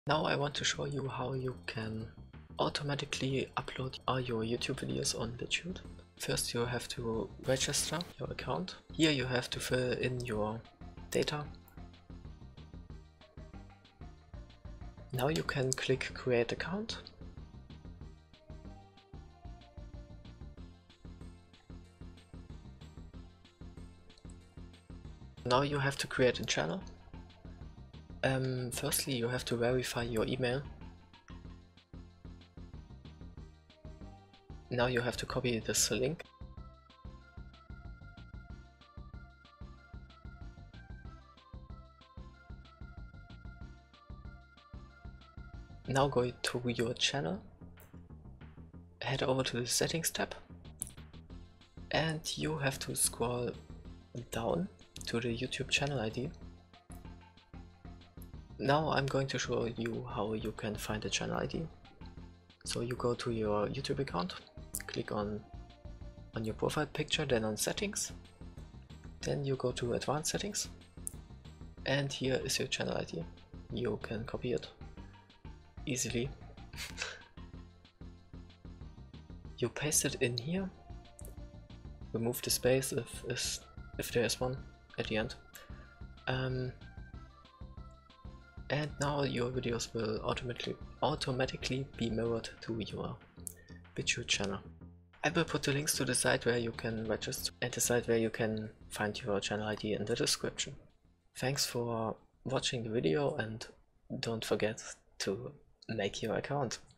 Now I want to show you how you can automatically upload all your YouTube videos on BitChute. First you have to register your account. Here you have to fill in your data. Now you can click create account. Now you have to create a channel. Firstly you have to verify your email. Now you have to copy this link. Now go to your channel, head over to the settings tab, and you have to scroll down to the YouTube channel ID. Now I'm going to show you how you can find the channel ID. So you go to your YouTube account, click on your profile picture, then on settings, then you go to advanced settings, and here is your channel ID. You can copy it easily. You paste it in here, remove the space if there is one at the end, and now your videos will automatically be mirrored to your BitChute channel. I will put the links to the site where you can register and the site where you can find your channel ID in the description. Thanks for watching the video and don't forget to make your account.